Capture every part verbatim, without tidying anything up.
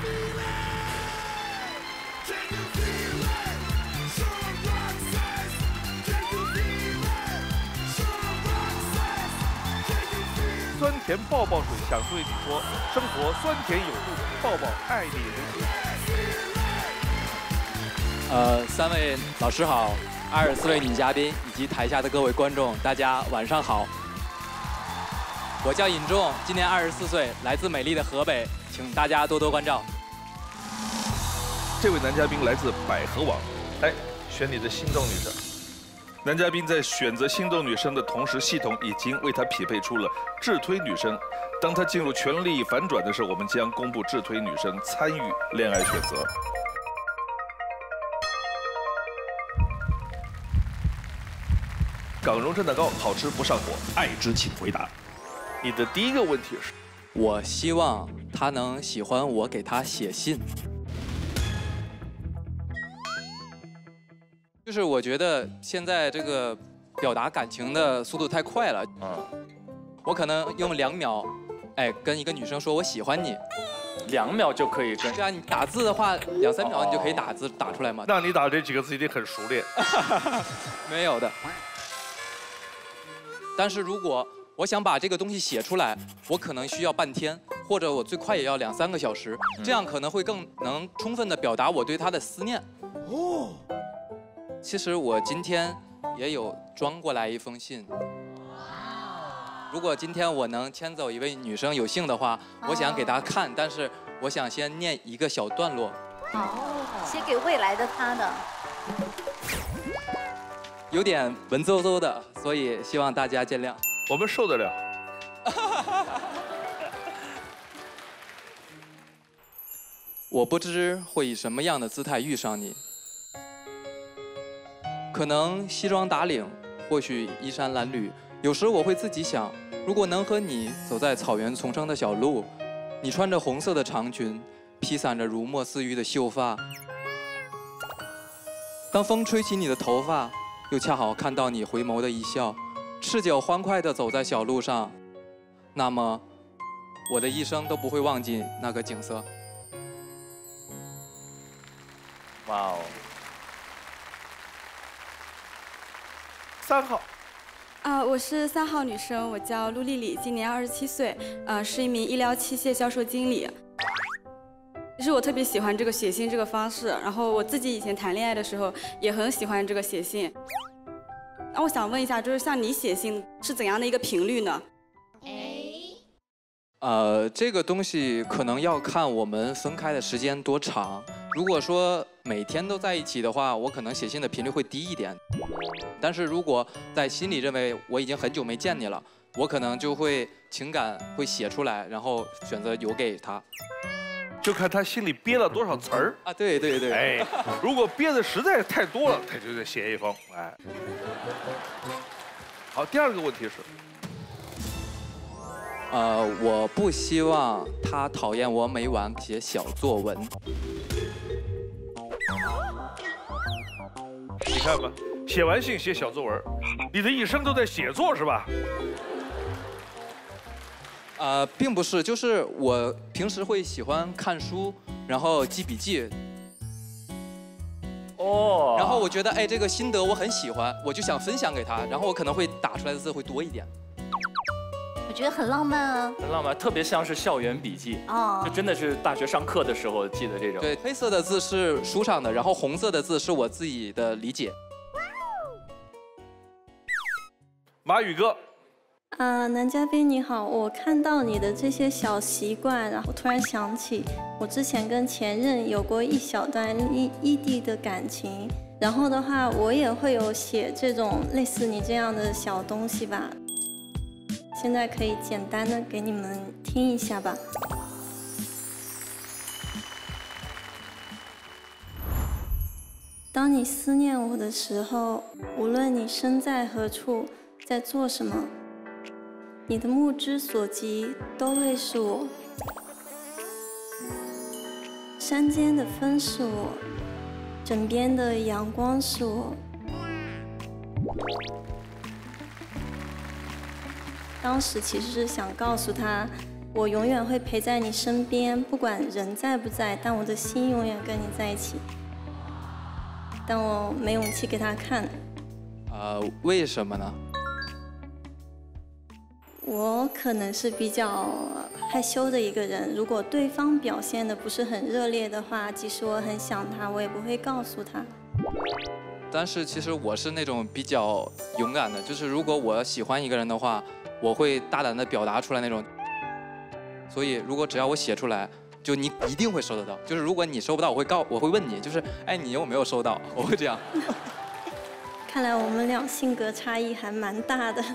酸甜抱抱水想对你说，生活酸甜有度，抱抱爱你如初。 呃，三位老师好，二十四位女嘉宾以及台下的各位观众，大家晚上好。我叫尹仲，今年二十四岁，来自美丽的河北，请大家多多关照。 这位男嘉宾来自百合网，来选你的心动女生。男嘉宾在选择心动女生的同时，系统已经为他匹配出了智推女生。当他进入权力反转的时候，我们将公布智推女生参与恋爱选择。港荣蒸蛋糕好吃不上火，爱之请回答。你的第一个问题是？ 我希望他能喜欢我给他写信。就是我觉得现在这个表达感情的速度太快了，嗯，我可能用两秒，哎，跟一个女生说我喜欢你， 两秒就可以跟。 对啊，你打字的话，两三秒你就可以打字打出来嘛。 那你打这几个字一定很熟练。 没有的。但是如果我想把这个东西写出来，我可能需要半天，或者我最快也要两三个小时，这样可能会更能充分的表达我对他的思念。哦。其实我今天也有装过来一封信。如果今天我能牵走一位女生有幸的话，我想给她看，但是我想先念一个小段落。 哦，写给未来的她的。 有点文绉绉的，所以希望大家见谅。 我们受得了。 我不知会以什么样的姿态遇上你。可能西装打领，或许衣衫褴褛。有时我会自己想，如果能和你走在草原丛生的小路，你穿着红色的长裙，披散着如墨似玉的秀发。当风吹起你的头发，又恰好看到你回眸的一笑，赤脚欢快地走在小路上，那么，我的一生都不会忘记那个景色。 哇哦！ 三号， 啊、呃，我是三号女生，我叫陆丽丽，今年二十七岁，呃，是一名医疗器械销售经理。其实我特别喜欢这个写信这个方式，然后我自己以前谈恋爱的时候也很喜欢这个写信。那我想问一下，就是像你写信是怎样的一个频率呢？ 呃，这个东西可能要看我们分开的时间多长。如果说每天都在一起的话，我可能写信的频率会低一点。但是如果在心里认为我已经很久没见你了，我可能就会情感会写出来，然后选择邮给他。 就看他心里憋了多少词儿啊！对对对。 哎，如果憋的实在太多了，他就得写一封。哎。好，第二个问题是。 呃，我不希望他讨厌我每晚写小作文。 你看吧，写完信写小作文，你的一生都在写作是吧？ 呃，并不是，就是我平时会喜欢看书，然后记笔记。哦。然后我觉得，哎，这个心得我很喜欢，我就想分享给他，然后我可能会打出来的字会多一点。 我觉得很浪漫啊， 很浪漫，特别像是校园笔记哦，就真的是大学上课的时候记的这种。 对，黑色的字是书上的，然后红色的字是我自己的理解。 马宇哥， 啊、呃，男嘉宾你好，我看到你的这些小习惯，然后突然想起我之前跟前任有过一小段异异地的感情，然后的话我也会有写这种类似你这样的小东西吧。现在可以简单的给你们听一下吧。当你思念我的时候，无论你身在何处，在做什么，你的目之所及都会是我。山间的风是我，枕边的阳光是我。当时其实是想告诉他， 我永远会陪在你身边，不管人在不在，但我的心永远跟你在一起。但我没勇气给他看。 呃，为什么呢？ 我可能是比较害羞的一个人，如果对方表现的不是很热烈的话，即使我很想他，我也不会告诉他。 但是其实我是那种比较勇敢的，就是如果我喜欢一个人的话，我会大胆的表达出来那种。所以如果只要我写出来，就你一定会收得到。就是如果你收不到，我会告，我会问你，就是哎，你有没有收到？我会这样。 看来我们俩性格差异还蛮大的。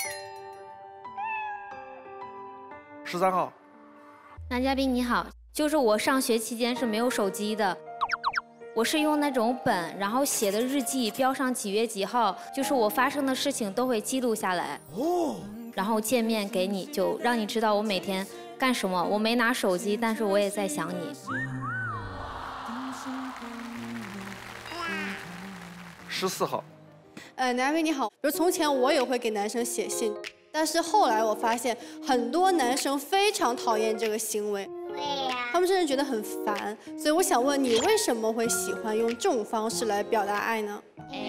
十三号， 男嘉宾你好，就是我上学期间是没有手机的，我是用那种本，然后写的日记，标上几月几号，就是我发生的事情都会记录下来。哦。然后见面给你，就让你知道我每天干什么。我没拿手机，但是我也在想你。 十四号， 呃，男嘉宾你好，比如从前我也会给男生写信。但是后来我发现，很多男生非常讨厌这个行为，他们甚至觉得很烦。所以我想问你，为什么会喜欢用这种方式来表达爱呢？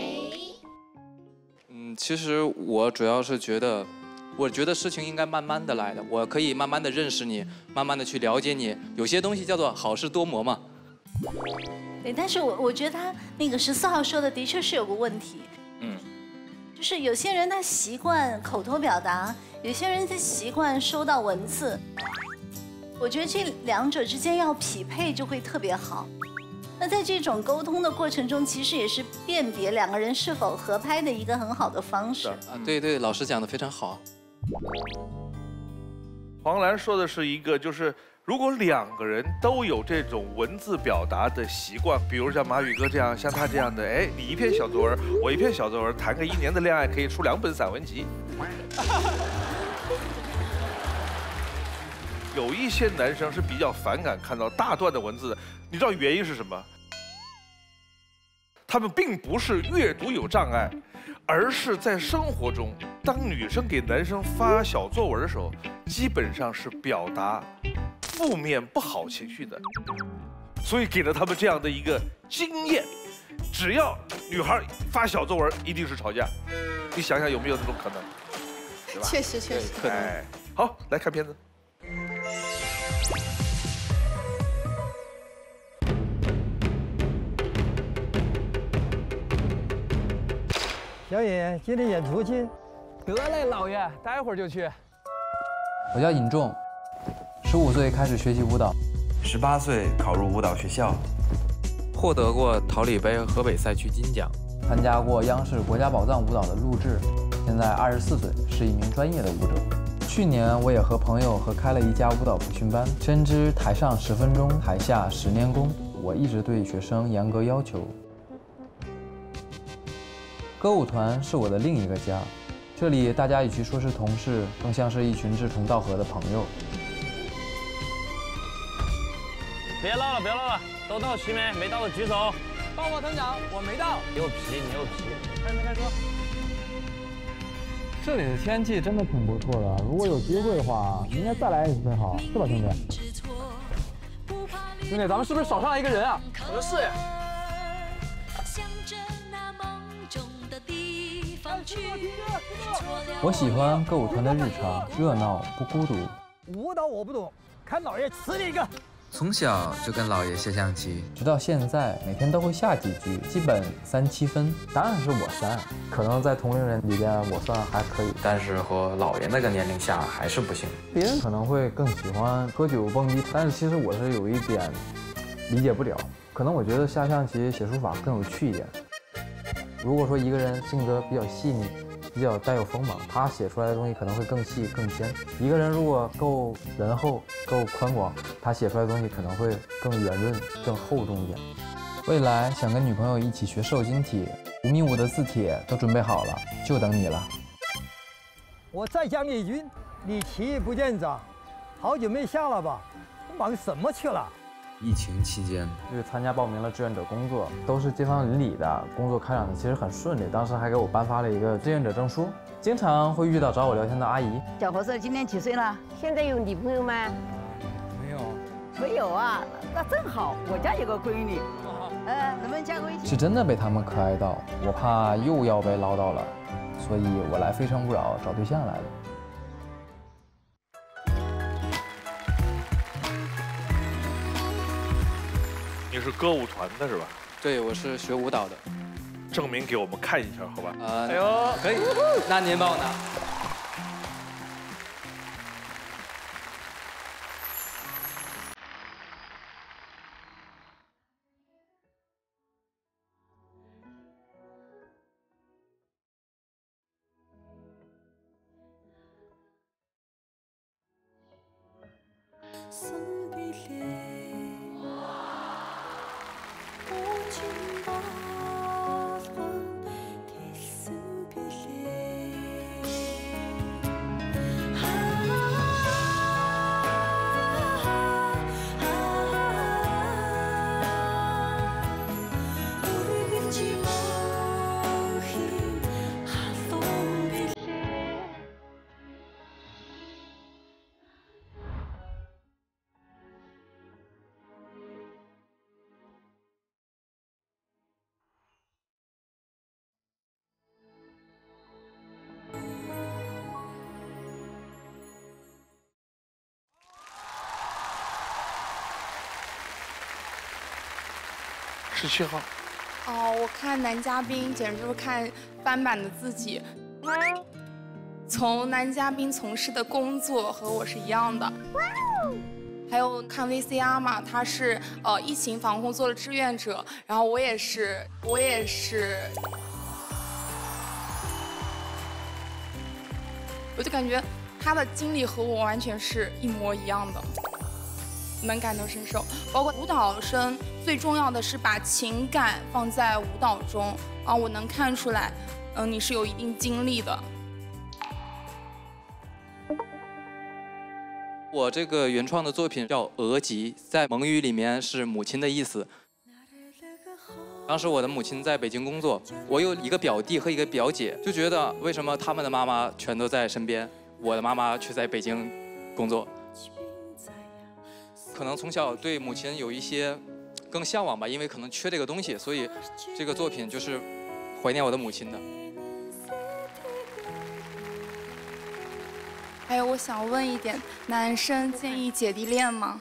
嗯，其实我主要是觉得，我觉得事情应该慢慢的来的，我可以慢慢的认识你，慢慢的去了解你。有些东西叫做好事多磨嘛。 对，但是我我觉得他那个十四号说的的确是有个问题。嗯。就是有些人他习惯口头表达，有些人他习惯收到文字。我觉得这两者之间要匹配就会特别好。那在这种沟通的过程中，其实也是辨别两个人是否合拍的一个很好的方式。 啊，对对，老师讲的非常好。 黄兰说的是一个，就是如果两个人都有这种文字表达的习惯，比如像马宇哥这样，像他这样的，哎，你一篇小作文，我一篇小作文，谈个一年的恋爱可以出两本散文集。有一些男生是比较反感看到大段的文字的，你知道原因是什么？他们并不是阅读有障碍，而是在生活中，当女生给男生发小作文的时候，基本上是表达负面不好情绪的，所以给了他们这样的一个经验：只要女孩发小作文，一定是吵架。你想想有没有这种可能？对吧？ 确实，确实。 可能。 哎，好，来看片子。 小尹，今天演出去？ 得嘞，老爷，待会儿就去。 我叫尹仲，十五岁开始学习舞蹈， 十八岁考入舞蹈学校， 获得过桃李杯河北赛区金奖， 参加过央视国家宝藏舞蹈的录制，现在二十四岁，是一名专业的舞者。去年我也和朋友合开了一家舞蹈培训班，深知台上十分钟，台下十年功。我一直对学生严格要求。歌舞团是我的另一个家，这里大家与其说是同事，更像是一群志同道合的朋友。 别唠了，别唠了，都到齐没？没到的举手。 到我团长，我没到。 你有皮，你有皮。 开车，开车。这里的天气真的挺不错的，如果有机会的话，应该再来一次才好，是吧，兄弟？兄弟，咱们是不是少上来一个人啊？ 合适呀。 我喜欢歌舞团的日常，热闹不孤独。 舞蹈我不懂，看老爷呲你一个。 从小就跟老爷下象棋， 直到现在每天都会下几局，基本三七分。 当然是我三，可能在同龄人里边我算还可以， 但是和老爷那个年龄下还是不行。 别人可能会更喜欢喝酒蹦迪，但是其实我是有一点理解不了，可能我觉得下象棋写书法更有趣一点。如果说一个人性格比较细腻，比较带有锋芒，他写出来的东西可能会更细更尖。一个人如果够仁厚、够宽广，他写出来的东西可能会更圆润、更厚重一点。 未来想跟女朋友一起学瘦金体，五米五的字帖都准备好了，就等你了。 我再讲一句，你棋艺不见长，好久没下了吧？忙什么去了？ 疫情期间， 就是参加报名了志愿者工作，都是街坊邻里的，工作开展的其实很顺利。当时还给我颁发了一个志愿者证书。经常会遇到找我聊天的阿姨。 小伙子今年几岁了？现在有女朋友吗？ 没有。 没有啊，那正好，我家有个闺女，呃，能不能加个微信？ 是真的被他们可爱到，我怕又要被唠叨了，所以我来非诚勿扰找对象来了。 你是歌舞团的是吧？ 对，我是学舞蹈的。 证明给我们看一下，好吧？ 呃，哎呦，可以，那您帮我拿。 十七号。 哦，我看男嘉宾简直就是看翻版的自己。从男嘉宾从事的工作和我是一样的。还有看 V C R 嘛，他是呃疫情防控做了志愿者，然后我也是，我也是，我就感觉他的经历和我完全是一模一样的。 能感同身受，包括舞蹈生，最重要的是把情感放在舞蹈中啊，我能看出来，嗯、呃，你是有一定经历的。 我这个原创的作品叫《额吉》，在蒙语里面是母亲的意思。当时我的母亲在北京工作，我有一个表弟和一个表姐，就觉得为什么他们的妈妈全都在身边，我的妈妈却在北京工作。 可能从小对母亲有一些更向往吧，因为可能缺这个东西，所以这个作品就是怀念我的母亲的。 还有，我想问一点，男生建议姐弟恋吗？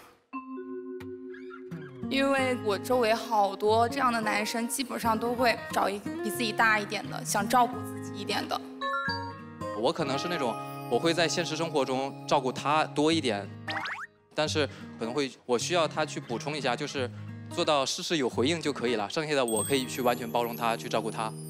因为我周围好多这样的男生，基本上都会找一个比自己大一点的，想照顾自己一点的。 我可能是那种，我会在现实生活中照顾他多一点。 但是可能会，我需要他去补充一下，就是做到事事有回应就可以了，剩下的我可以去完全包容他，去照顾他。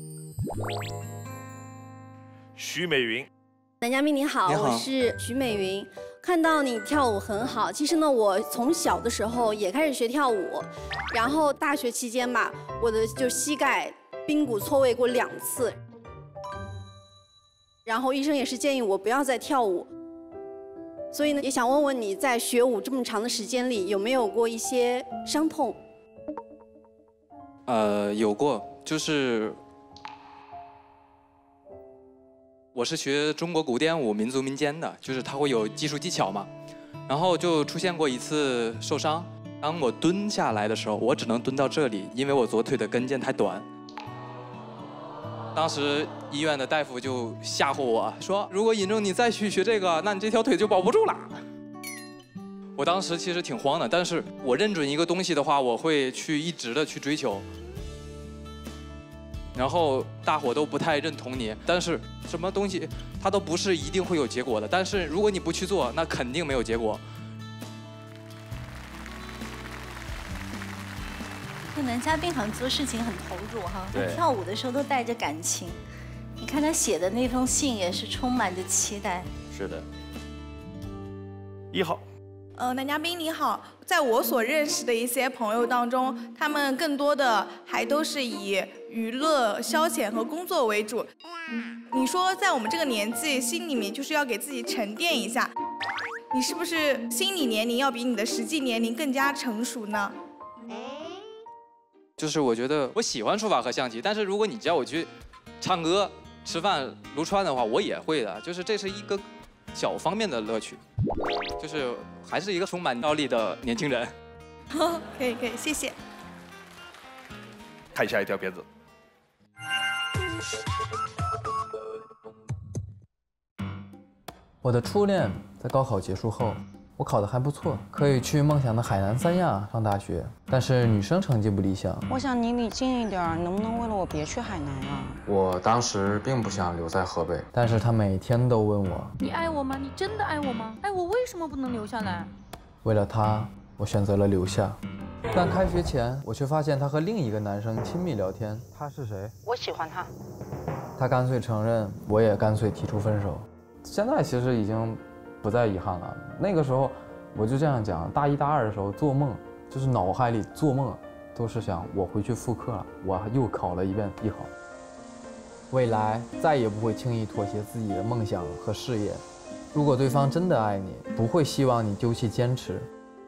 徐美云， 男嘉宾你好，我是徐美云。看到你跳舞很好，其实呢，我从小的时候也开始学跳舞，然后大学期间吧，我的就膝盖髌骨错位过两次，然后医生也是建议我不要再跳舞。 所以呢，也想问问你在学舞这么长的时间里，有没有过一些伤痛？ 呃，有过，就是我是学中国古典舞、民族民间的，就是它会有技术技巧嘛。然后就出现过一次受伤，当我蹲下来的时候，我只能蹲到这里，因为我左腿的跟腱太短。 当时医院的大夫就吓唬我说：“如果尹正你再去学这个，那你这条腿就保不住了。”我当时其实挺慌的，但是我认准一个东西的话，我会去一直的去追求。然后大伙都不太认同你，但是什么东西它都不是一定会有结果的。但是如果你不去做，那肯定没有结果。 这男嘉宾好像做事情很投入哈，他跳舞的时候都带着感情。你看他写的那封信也是充满着期待。 是的。一号， 呃，男嘉宾你好，在我所认识的一些朋友当中，他们更多的还都是以娱乐、消遣和工作为主。你说在我们这个年纪，心里面就是要给自己沉淀一下，你是不是心理年龄要比你的实际年龄更加成熟呢？ 就是我觉得我喜欢书法和象棋，但是如果你叫我去唱歌、吃饭、撸串的话，我也会的。就是这是一个小方面的乐趣，就是还是一个充满动力的年轻人。 可以可以，谢谢。 看下一条片子。 我的初恋在高考结束后，我考得还不错，可以去梦想的海南三亚上大学，但是女生成绩不理想。 我想离你近一点，能不能为了我别去海南啊？ 我当时并不想留在河北， 但是她每天都问我： 你爱我吗？你真的爱我吗？爱我为什么不能留下来？ 为了她，我选择了留下。但开学前，我却发现她和另一个男生亲密聊天。他是谁？ 我喜欢他。 她干脆承认，我也干脆提出分手。现在其实已经不再遗憾了。那个时候，我就这样讲，大一大二的时候做梦，就是脑海里做梦，都是想我回去复课了，我又考了一遍艺考。未来再也不会轻易妥协自己的梦想和事业。如果对方真的爱你，不会希望你丢弃坚持。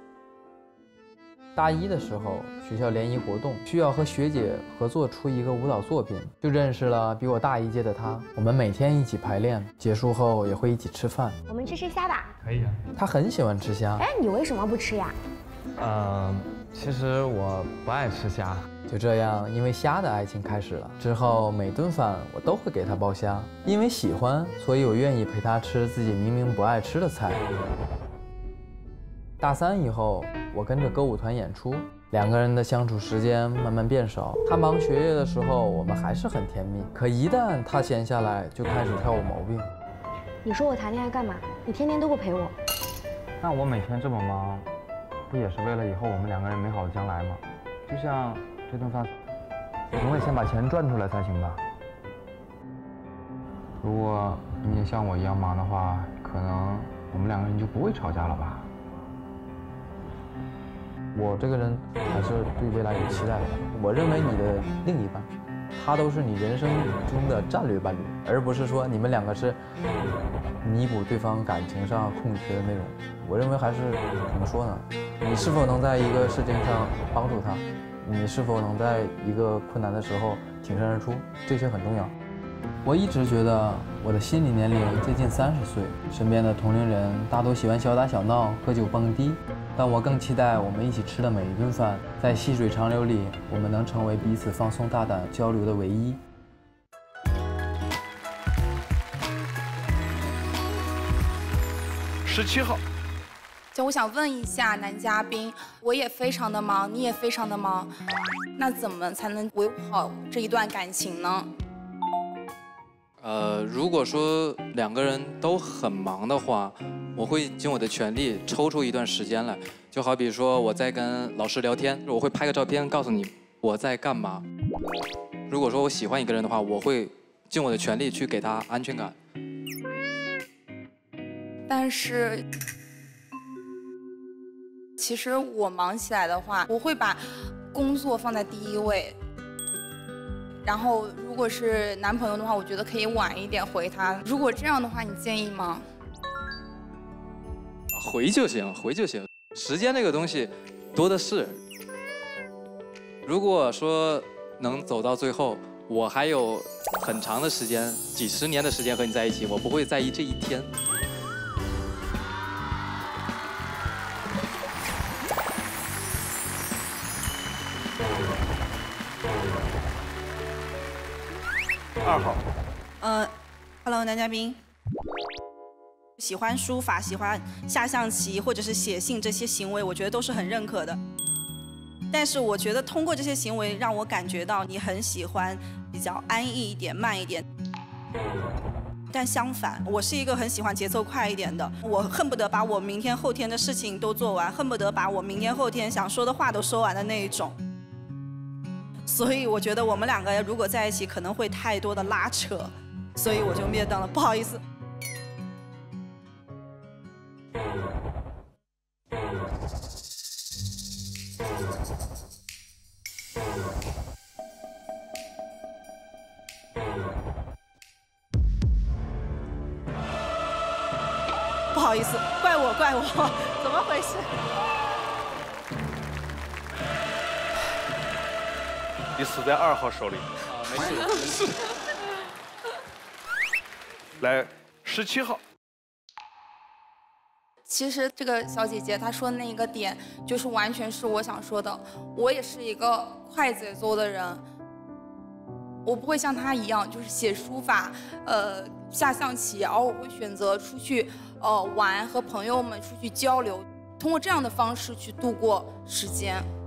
大一的时候，学校联谊活动需要和学姐合作出一个舞蹈作品，就认识了比我大一届的她。我们每天一起排练，结束后也会一起吃饭。 我们去吃虾吧。 可以啊。她很喜欢吃虾。 哎，你为什么不吃呀？ 呃，其实我不爱吃虾。 就这样，因为虾的爱情开始了。之后每顿饭我都会给她包虾，因为喜欢，所以我愿意陪她吃自己明明不爱吃的菜。大三以后，我跟着歌舞团演出，两个人的相处时间慢慢变少。他忙学业的时候，我们还是很甜蜜。可一旦他闲下来，就开始挑我毛病。 你说我谈恋爱干嘛？你天天都不陪我。 那我每天这么忙，不也是为了以后我们两个人美好的将来吗？就像这顿饭，总得先把钱赚出来才行吧。如果你也像我一样忙的话，可能我们两个人就不会吵架了吧。我这个人还是对未来有期待的。我认为你的另一半，他都是你人生中的战略伴侣，而不是说你们两个是弥补对方感情上空缺的那种。我认为还是怎么说呢？你是否能在一个事情上帮助他？你是否能在一个困难的时候挺身而出？这些很重要。我一直觉得我的心理年龄接近三十岁，身边的同龄人大都喜欢小打小闹、喝酒蹦迪，但我更期待我们一起吃的每一顿饭，在细水长流里，我们能成为彼此放松大胆交流的唯一。 十七号， 就我想问一下男嘉宾，我也非常的忙，你也非常的忙，那怎么才能维护好这一段感情呢？ 呃，如果说两个人都很忙的话，我会尽我的全力抽出一段时间来，就好比说我在跟老师聊天，我会拍个照片告诉你我在干嘛。如果说我喜欢一个人的话，我会尽我的全力去给他安全感。 但是，其实我忙起来的话，我会把工作放在第一位。然后，如果是男朋友的话，我觉得可以晚一点回他。如果这样的话，你介意吗？ 回就行，回就行。时间这个东西多的是。如果说能走到最后，我还有很长的时间，几十年的时间和你在一起，我不会在意这一天。 二号， 呃 ，Hello， 男嘉宾，喜欢书法、喜欢下象棋或者是写信这些行为，我觉得都是很认可的。但是我觉得通过这些行为，让我感觉到你很喜欢比较安逸一点、慢一点。但相反，我是一个很喜欢节奏快一点的，我恨不得把我明天后天的事情都做完，恨不得把我明天后天想说的话都说完的那一种。所以我觉得我们两个如果在一起，可能会太多的拉扯，所以我就灭灯了，不好意思。 不好意思，怪我怪我，怎么回事？ 你死在二号手里。 啊，没事没事。 来，十七号。 其实这个小姐姐她说的那一个点，就是完全是我想说的。我也是一个快节奏的人，我不会像她一样，就是写书法，呃，下象棋，而我会选择出去，呃，玩，和朋友们出去交流，通过这样的方式去度过时间。